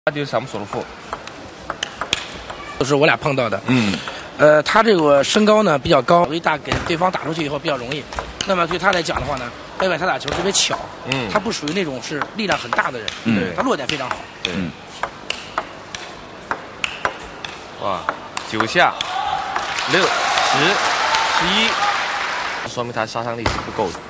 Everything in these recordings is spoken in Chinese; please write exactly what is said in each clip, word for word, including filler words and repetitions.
他就是萨姆索洛夫， 都是我俩碰到的。 嗯， 呃，他这个身高呢比较高，所以大给对方打出去以后比较容易。那么对他来讲的话呢，另外他打球特别巧， 嗯， 他不属于那种是力量很大的人， 嗯， 他落点非常好。 对， 嗯， 哇，九下，六、十、十一，说明他杀伤力是不够的。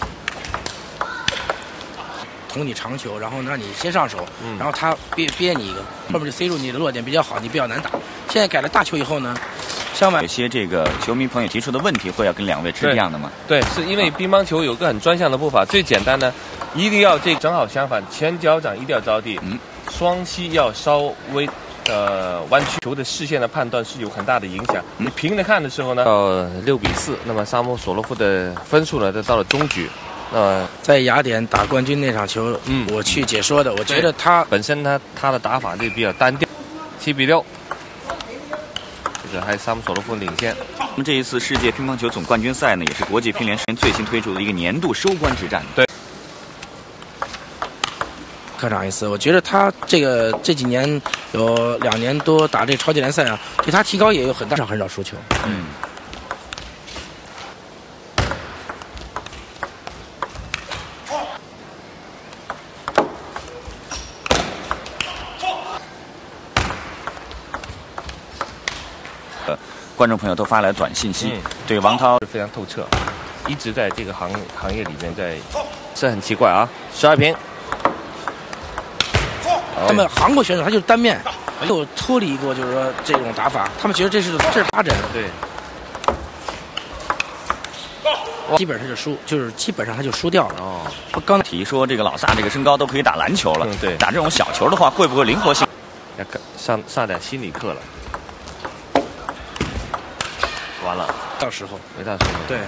捅你长球，然后让你先上手， 嗯、 然后他憋憋你一个，后面就塞住你的落点比较好，你比较难打。现在改了大球以后呢，相反有些这个球迷朋友提出的问题会要跟两位是一样的吗？ 对，是因为乒乓球有个很专项的步伐，最简单的，一定要这正好相反，前脚掌一定要着地，嗯，双膝要稍微呃弯曲，球的视线的判断是有很大的影响。嗯、你平着看的时候呢，到六比四，那么萨姆索洛夫的分数呢，就到了中局。呃， 在雅典打冠军那场球，嗯，我去解说的，我觉得他本身他他的打法就比较单调，七比六，这个还是萨姆索洛夫领先。 那么这一次世界乒乓球总冠军赛呢，也是国际乒联最新推出的一个年度收官之战。 对， 客场一次，我觉得他这个这几年有两年多打这超级联赛啊，对他提高也有很大，很少输球。 嗯。观众朋友都发来短信息，嗯、对王涛非常透彻，一直在这个行行业里面在，这很奇怪啊。十二平， 他们韩国选手他就是单面，没有脱离过就是说这种打法，他们觉得这是这是他人， 对， 基本上就输，就是基本上他就输掉了。 哦，我刚提说这个老萨这个身高都可以打篮球了， 嗯、对， 打这种小球的话会不会灵活性？ 要上上点心理课了。完了， 到时候没到时候。 对。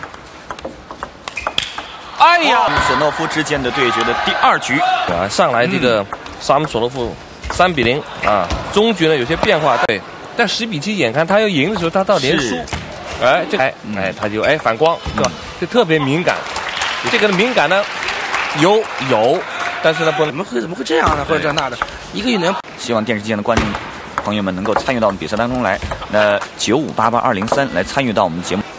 哎呀， 索诺夫之间的对决的第二局， 啊，上来这个萨姆索洛夫三比零啊，中局呢有些变化，对，但十比七眼看他要赢的时候，他到连输，哎，这哎哎他就哎反光，对吧？就特别敏感，这个的敏感呢有有，但是呢不能怎么会怎么会这样呢？或者这那的，一个运动员。 希望电视机前的观众朋友们能够参与到我们比赛当中来。那九五八八二零三来参与到我们的节目。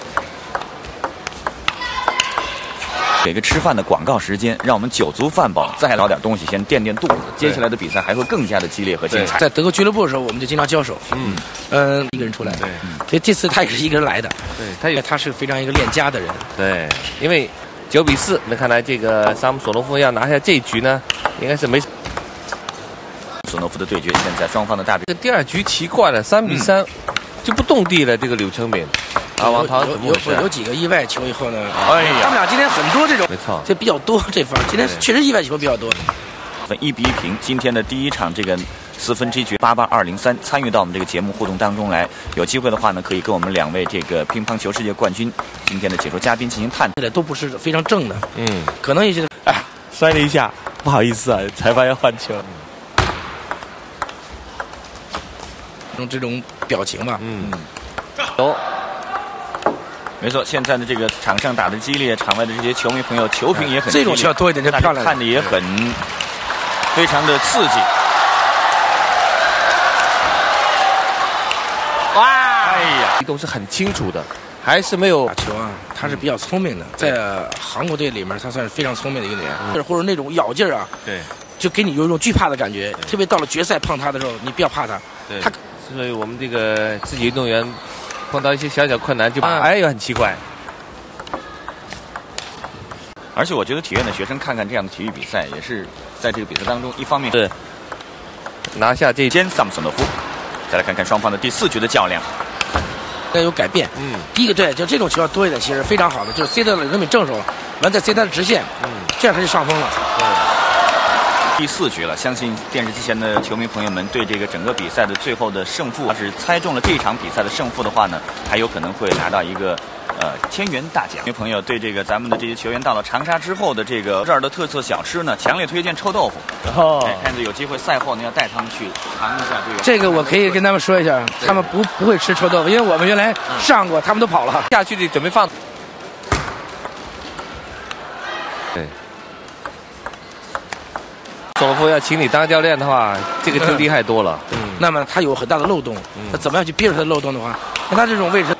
给个吃饭的广告时间，让我们酒足饭饱，再捞点东西，先垫垫肚子。接下来的比赛还会更加的激烈和精彩。 在德国俱乐部的时候，我们就经常交手。嗯，嗯、呃，一个人出来。 对， 所以这次他也是一个人来的。 对，他也他是非常一个恋家的人。 对，因为九比四，那看来这个萨姆索洛夫要拿下这一局呢，应该是没。 索诺夫的对决，现在双方的大比。 这第二局奇怪了，三比三、嗯、就不动地了。这个柳成敏。啊，王涛怎么回事？ 有有几个意外球以后呢？ 哎呀， 他们俩今天很多这种， 没错， 这比较多这方。今天确实意外球比较多。 分一比一平，今天的第一场这个四分之一局八八二零三，参与到我们这个节目互动当中来。有机会的话呢，可以跟我们两位这个乒乓球世界冠军今天的解说嘉宾进行探讨。 都不是非常正的， 嗯， 可能也是哎摔了一下，不好意思啊，裁判要换球。 用这种表情吧， 嗯，有。 没错，现在的这个场上打的激烈，场外的这些球迷朋友球评也很激烈， 这种球要多一点就漂亮， 看的也很非常的刺激。 哇！哎呀，都是很清楚的，还是没有打球啊，他是比较聪明的，在韩国队里面他算是非常聪明的一个人，嗯、或者那种咬劲儿啊， 对， 就给你有一种惧怕的感觉。特别到了决赛碰他的时候，你不要怕他， 对他所以我们这个自己运动员。碰到一些小小困难就把、啊、哎呦很奇怪， 而且我觉得体院的学生看看这样的体育比赛，也是在这个比赛当中，一方面是拿下这兼萨姆索诺夫。再来看看双方的第四局的较量， 该有改变。嗯，第一个对，就这种球要多一点，其实非常好的，就是塞到柳成敏正手，完再塞他的直线，嗯，这样他就上风了。 对。 第四局了，相信电视机前的球迷朋友们对这个整个比赛的最后的胜负，要是猜中了这场比赛的胜负的话呢，还有可能会拿到一个呃千元大奖。朋友对这个咱们的这些球员到了长沙之后的这个这儿的特色小吃呢，强烈推荐臭豆腐。哦，哎，看着有机会赛后呢，要带他们去尝一下这个。 这个我可以跟他们说一下，他们不不会吃臭豆腐，因为我们原来上过，他们都跑了， 下去得准备放。对。 索洛夫要请你当教练的话，这个就厉害多了。 嗯，那么他有很大的漏洞， 嗯、 他怎么样去憋住他的漏洞的话，那他这种位置，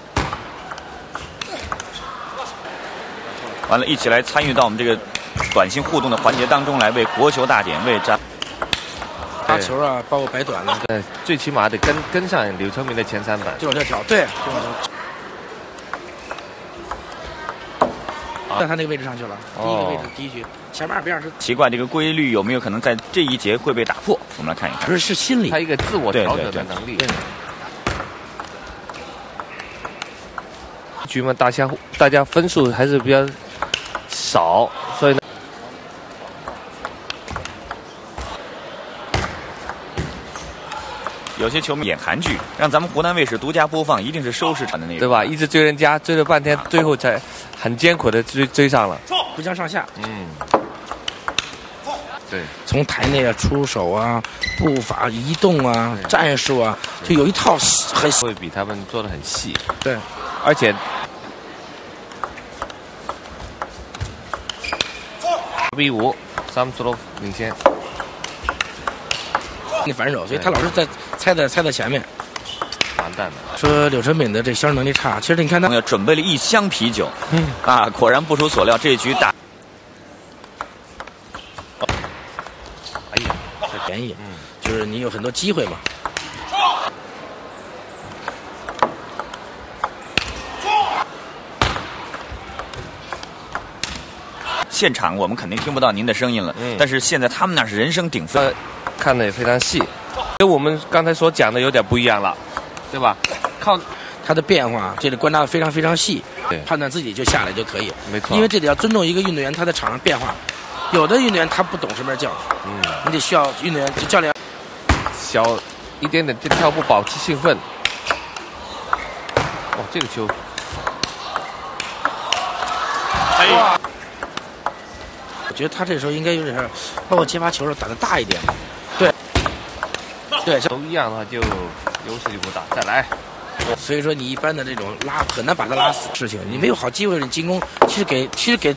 完了，一起来参与到我们这个短信互动的环节当中来，为国球大典，为战发球啊，包括摆短了， 对，最起码得跟跟上柳成明的前三板， 就往这挑，对，就往这。 在他那个位置上去了，第一个位置，第一局，前面边上是奇怪，这个规律有没有可能在这一节会被打破？我们来看一看。 不是，是心理， 他一个自我调整的能力。 对对对局嘛，大家大家分数还是比较少，所以呢， 有些球迷演韩剧，让咱们湖南卫视独家播放，一定是收视场的那个， 对吧？一直追人家，追了半天，最后才很艰苦的追追上了， 不相上下。 嗯，对， 从台内啊、出手啊、步伐移动啊、战术啊，就有一套很会比他们做的很细。 对， 而且 B 五，萨姆索洛夫领先。 你反手，所以他老是在猜在猜在前面， 完蛋了。 说柳成敏的这销售能力差，其实你看他准备了一箱啤酒， 嗯啊，果然不出所料，这一局打， 哎呀，这便宜，嗯，就是你有很多机会嘛。 现场我们肯定听不到您的声音了，嗯，但是现在他们那是人声鼎沸。呃看的也非常细，跟我们刚才所讲的有点不一样了，对吧？靠他的变化，这里观察的非常非常细， 对， 判断自己就下来就可以。 没错， 因为这里要尊重一个运动员他在场上变化，有的运动员他不懂什么叫，嗯，你得需要运动员就教练小一点点这跳步保持兴奋。哇，这个球， 哎呀！我觉得他这时候应该有点，包括接发球的时候打得大一点。对，对， 都一样的话就优势就不大。再来， 所以说你一般的这种拉很难把他拉死。事情你没有好机会，你进攻其实给其实给。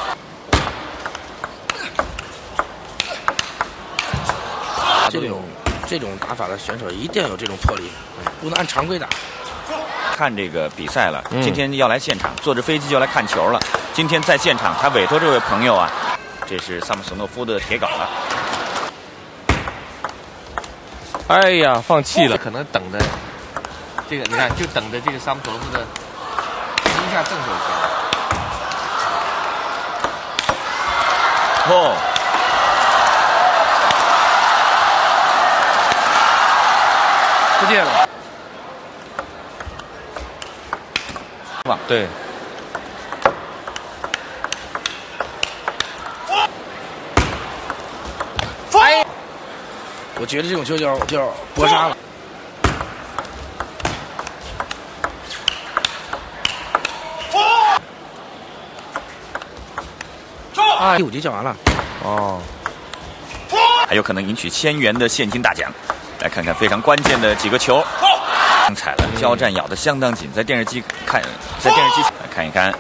这种这种打法的选手一定要有这种魄力，不能按常规打。 看这个比赛了，今天要来现场，坐着飞机就来看球了。今天在现场，他委托这位朋友啊。 这是萨姆索诺夫的铁杆了。 哎呀，放弃了，可能等的这个，你看，就等着这个萨姆索诺夫的一下正手球。 哦， 出界了。 哇， 对。 我觉得这种球叫叫搏杀了。啊，第五局叫完了。 哦， 还有可能赢取千元的现金大奖。来看看非常关键的几个球，精彩了，交战咬得相当紧，在电视机看，在电视机来看一看。